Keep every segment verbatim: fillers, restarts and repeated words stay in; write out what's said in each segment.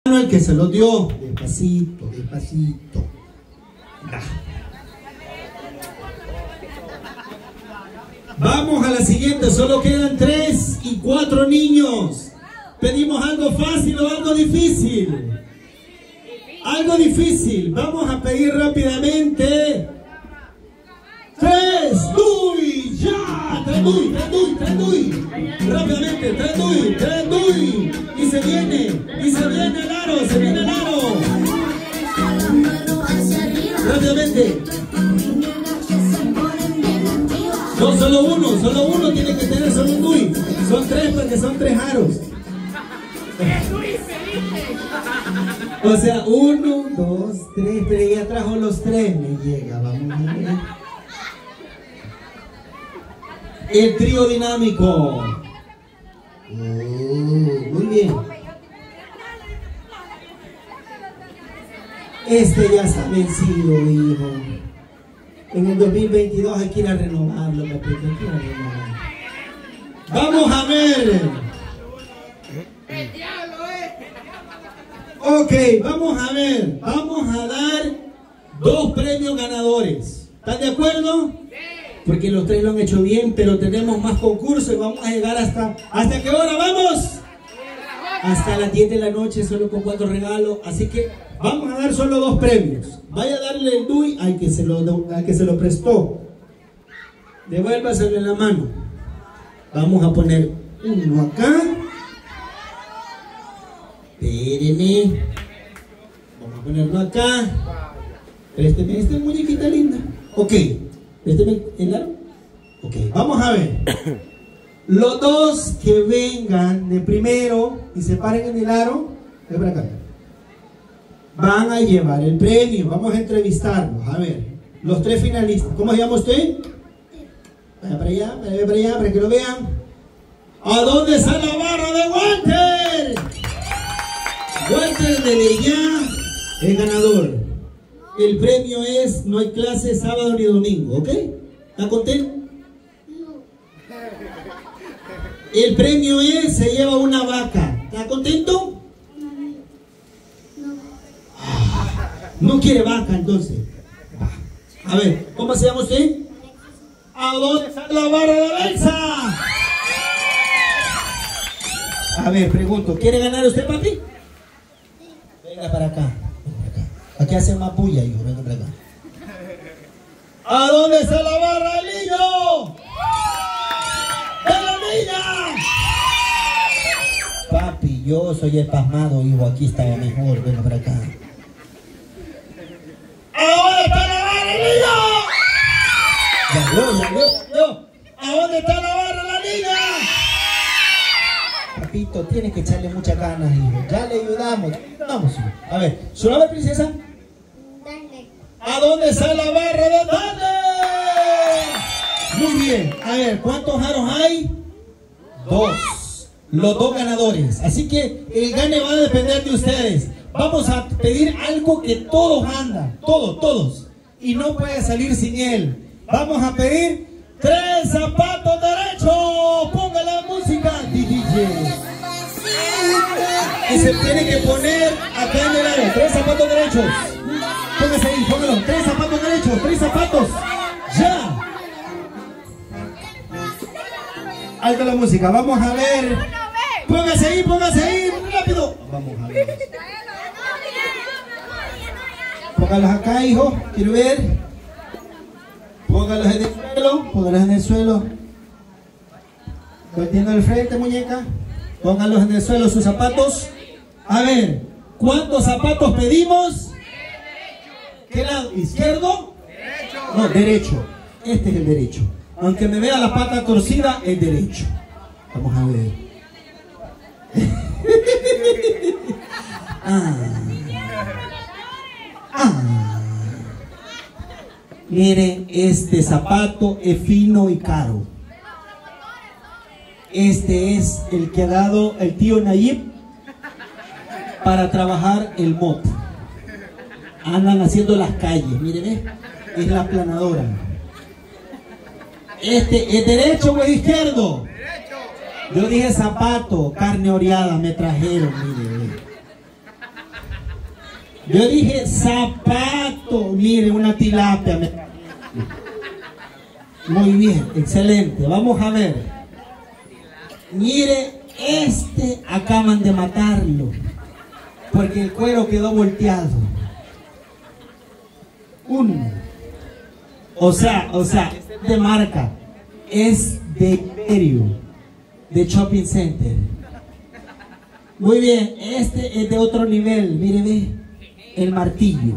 el que se lo dio. Despacito, despacito. Da. Vamos a la siguiente, solo quedan tres y cuatro niños. ¿Pedimos algo fácil o algo difícil? Algo difícil. Vamos a pedir rápidamente. Tres, duy, ya. Tres, duy, tres, duy, tres, duy. Rápidamente, tres, duy, tres, duy. Y se viene, y se viene el aro, se viene el aro. Rápidamente. No, solo uno, solo uno tiene que tener solo un duy. Son tres porque son tres aros. O sea, uno, dos, tres, pero ella trajo los tres, me llega, vamos a ver. El trío dinámico. Oh, muy bien. Este ya está vencido, hijo. En el dos mil veintidós hay que ir a renovarlo, papito, hay que ir a renovarlo. Vamos a ver. El diablo es. Ok, vamos a ver. Vamos a dar dos premios ganadores. ¿Están de acuerdo? Porque los tres lo han hecho bien, pero tenemos más concursos y vamos a llegar hasta... ¿Hasta qué hora vamos? Hasta las diez de la noche, solo con cuatro regalos. Así que vamos a dar solo dos premios. Vaya a darle el D U I al que se lo, al que se lo prestó. Devuélvaselo en la mano. Vamos a poner uno acá. Espérenme. Vamos a ponerlo acá. Présteme esta muñequita linda. Ok. Présteme el aro. Ok. Vamos a ver. Los dos que vengan de primero y se paren en el aro, ven para acá, van a llevar el premio. Vamos a entrevistarlos. A ver, los tres finalistas. ¿Cómo se llama usted? Vaya para allá, vaya para allá, para que lo vean. ¿A dónde está la barra de Walter? Walter de Bellá, el ganador. El premio es, no hay clase sábado ni domingo, ¿ok? ¿Está contento? El premio es, se lleva una vaca. ¿Está contento? Ah, no quiere vaca, entonces. A ver, ¿cómo se llama usted? ¿A dónde está la barra de Belsa? A ver, pregunto, ¿quiere ganar usted, papi? Venga para acá. Venga para acá. Aquí hace más puya, hijo. Venga para acá. ¿A dónde está la barra del niño? ¡De la niña! Papi, yo soy el pasmado, hijo. Aquí estaba mejor. Venga para acá. ¿A dónde está la barra del niño? Ya, yo, ya, yo, yo. ¿A dónde está la barra de la niña? Papito, tienes que echarle muchas ganas, hijo. Ya le ayudamos. Vamos, hijo. A ver, ¿su nombre, princesa? ¿A dónde está la barra de Dale? Muy bien. A ver, ¿cuántos aros hay? Dos. Los dos ganadores. Así que el gane va a depender de ustedes. Vamos a pedir algo que todos andan. Todos, todos. Y no puede salir sin él. Vamos a pedir tres zapatos derechos. Ponga la música, D J. Y se tiene que poner acá en el área. Tres zapatos derechos. Póngase ahí, póngalo. Tres zapatos derechos. Tres zapatos. Ya. Alta la música. Vamos a ver. Póngase ahí, póngase ahí. Rápido. Vamos a ver. Póngalos acá, hijo. Quiero ver. Póngalos en el suelo. Póngalos en el suelo. Volteando al frente, muñeca. Póngalos en el suelo sus zapatos. A ver, ¿cuántos zapatos pedimos? ¿Qué lado? ¿Izquierdo? Derecho. No, derecho. Este es el derecho. Aunque me vea la pata torcida, el derecho. Vamos a ver. ah. Ah. Miren, este zapato es fino y caro. Este es el que ha dado el tío Nayib para trabajar el mop. Andan haciendo las calles, miren, ¿eh? Es la aplanadora. Este, ¿es derecho o es izquierdo? Yo dije zapato, carne oreada, me trajeron, miren. Yo dije zapato. Mire, una tilapia. Muy bien, excelente. Vamos a ver. Mire, este acaban de matarlo porque el cuero quedó volteado. Uno. O sea, o sea, de marca. Es de Imperio, de Shopping Center. Muy bien, este es de otro nivel. Mire, ve, el martillo.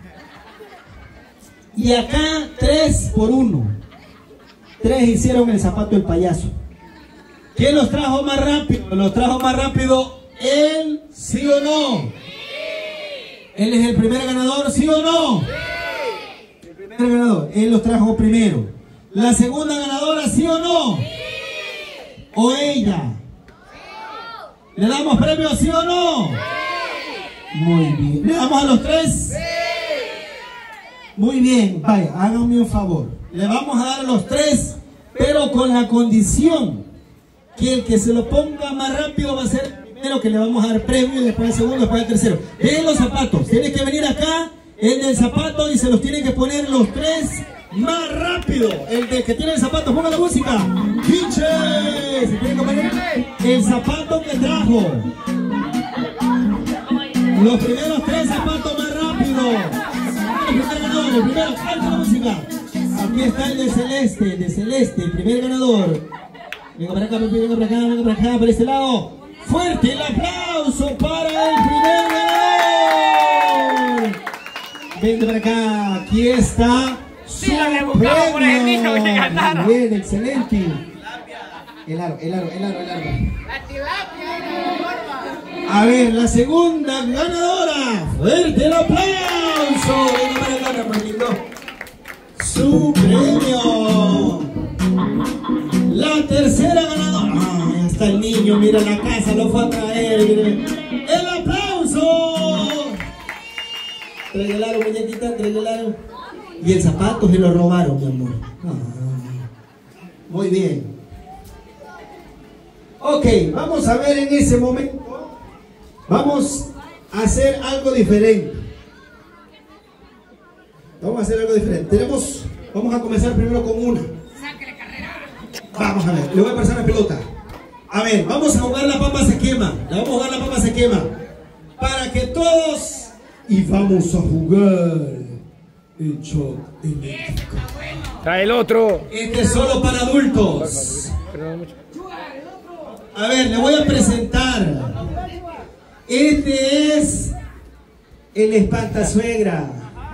Y acá tres por uno. Tres hicieron el zapato del payaso. ¿Quién los trajo más rápido? ¿Los trajo más rápido él, sí o no? Sí. ¿Él es el primer ganador, sí o no? Sí. El primer ganador, él los trajo primero. ¿La segunda ganadora, sí o no? Sí. ¿O ella? Sí. ¿Le damos premio, sí o no? Sí. Muy bien. ¿Le damos a los tres? Sí. Muy bien, vaya, háganme un favor. Le vamos a dar a los tres, pero con la condición que el que se lo ponga más rápido va a ser el primero, que le vamos a dar premio, y después el segundo, después el tercero. Ven los zapatos, tiene que venir acá el del zapato y se los tienen que poner los tres más rápido. El de que tiene el zapato, ponga la música. ¡Pinche! Se tiene que poner el zapato que trajo. Los primeros tres zapatos más rápido. El primer ganador, el primero, falta la música. Aquí está el de celeste, el de celeste, el primer ganador. Venga para acá, venga para acá, venga para acá, para este lado. Fuerte el aplauso para el primer ganador. Venga para acá, aquí está su premio. Bien, excelente. El aro, el aro, el aro, el aro. A ver, la segunda ganadora. Fuerte el aplauso. Venga para acá, Rafaelito. Su premio. La tercera ganadora. Ah, ahí está el niño, mira, la casa lo fue a traer. Mire. ¡El aplauso! Trae el aro, muñequita, trae el aro. Y el zapato se lo robaron, mi amor. Ah, muy bien. Ok, vamos a ver en ese momento. Vamos a hacer algo diferente. Vamos a hacer algo diferente. Tenemos, vamos a comenzar primero con una. Vamos a ver, le voy a pasar la pelota. A ver, vamos a jugar la papa se quema. La vamos a jugar la papa se quema. Para que todos... Y vamos a jugar el shock eléctrico. Trae el otro. Este es solo para adultos. A ver, le voy a presentar. Este es el espantasuegra.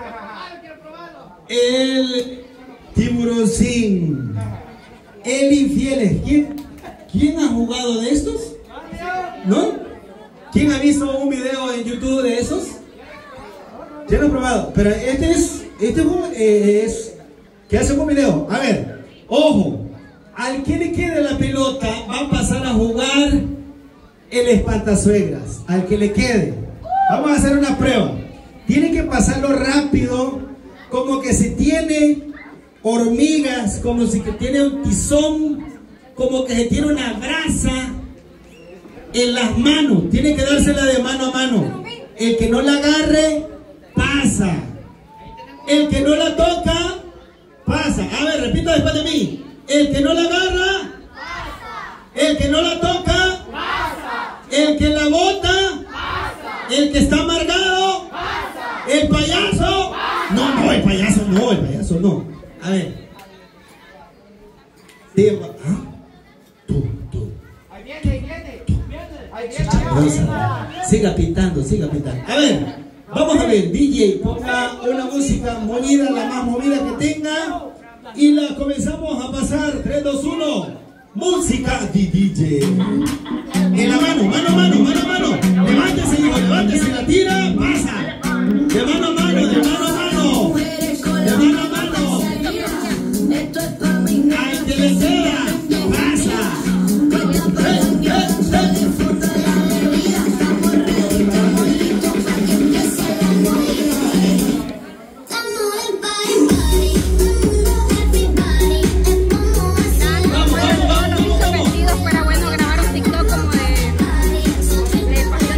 El tiburoncín. El infiel. ¿Quién, ¿Quién ha jugado de estos? ¿No? ¿Quién ha visto un video en YouTube de esos? Ya lo he probado. Pero este es, este es, un, eh, es que hace un video. A ver, ojo. Al que le quede la pelota va a pasar a jugar el espantasuegras. Al que le quede. Vamos a hacer una prueba. Tiene que pasarlo rápido, como que se tiene hormigas, como si que tiene un tizón, como que se tiene una brasa en las manos. Tiene que dársela de mano a mano. El que no la agarre, pasa. El que no la toca, pasa. A ver, repita después de mí. El que no la agarra, pasa. El que no la toca, pasa. El que la bota, pasa. El que está amargado, pasa. El payaso, pasa. No, no, el payaso no, el payaso no. A ver. ¿Ah? Tú, tú. Ahí viene, ahí viene. Tú. Ahí viene. Siga pintando, siga pintando. A ver, vamos a ver, D J, ponga una música movida, la más movida que tenga. Y la comenzamos a pasar. tres, dos, uno. Música de D J. En la mano, mano a mano, mano a mano. Levántese, hijo, levántese, la tira, pasa. De mano a mano, de mano a mano. De mano a mano. Al que le sea, pasa. Eh, eh, eh. Para bueno grabar un TikTok como de, de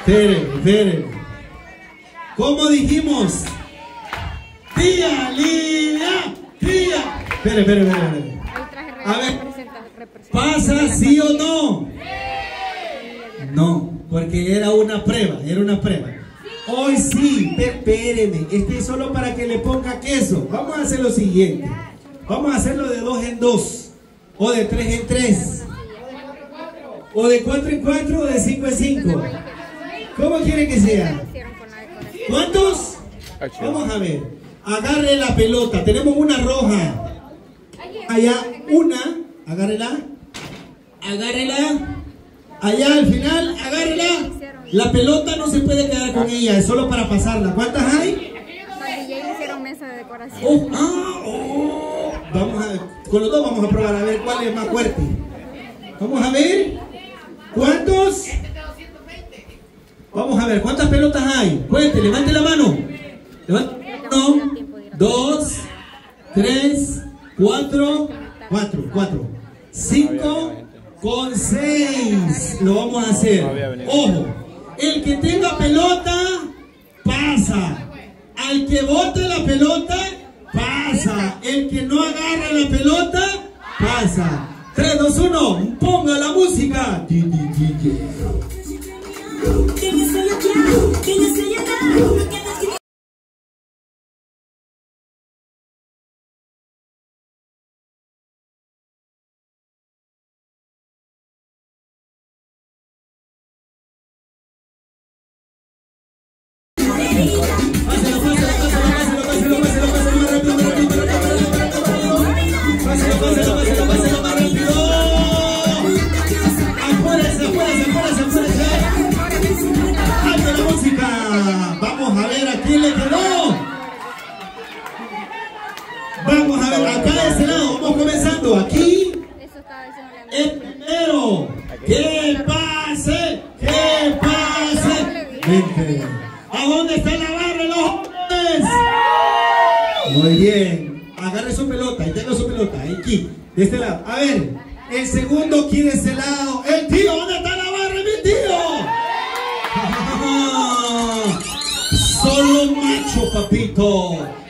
Esperen, esperen. ¿Cómo dijimos? Tía Lidia, tía. Esperen, esperen, esperen. A ver, ¿pasa sí o no? No, porque era una prueba, era una prueba. Hoy sí, espérenme, este es solo para que le ponga queso. Vamos a hacer lo siguiente. Vamos a hacerlo de dos en dos, o de tres en tres, o de cuatro en cuatro, o de cinco en cinco. ¿Cómo quieren que sea? ¿Cuántos? Vamos a ver. Agarre la pelota. Tenemos una roja. Allá, una. Agárrela. Agárrela. Allá al final, agárrela. La pelota no se puede quedar con ella, es solo para pasarla. ¿Cuántas hay? Hicieron mesa de decoración. Oh, ah, oh. Vamos a, con los dos vamos a probar a ver cuál es más fuerte. Vamos a ver. ¿Cuántos? Vamos a ver, ¿cuántas pelotas hay? Cuente, levante la mano. Levante. Uno, dos, tres, cuatro, cuatro, cuatro, cinco con seis. Lo vamos a hacer. Ojo, el que tenga pelota, pasa. Al que bote la pelota, pasa. El que no agarra la pelota, pasa. tres, dos, uno, ponga la música. Pásalo, pásalo, pásalo, pásalo, pásalo, pásalo, más rápido, más rápido, más rápido, pásalo, pásalo, pásalo, pásalo, más rápido. Apúrese, apúrese, apúrese, apúrese. ¡Alto la música! Vamos a ver a quién le quedó. Vamos a ver, acá de este lado, vamos comenzando. Aquí, el primero. ¡Que pase! ¡Que pase! Vente. ¿A dónde está la barra, los hombres? Muy bien. Agarre su pelota. Ahí tengo su pelota. Aquí. De este lado. A ver. El segundo aquí de este lado. El tío. ¿Dónde está la barra, mi tío? Solo macho, papito.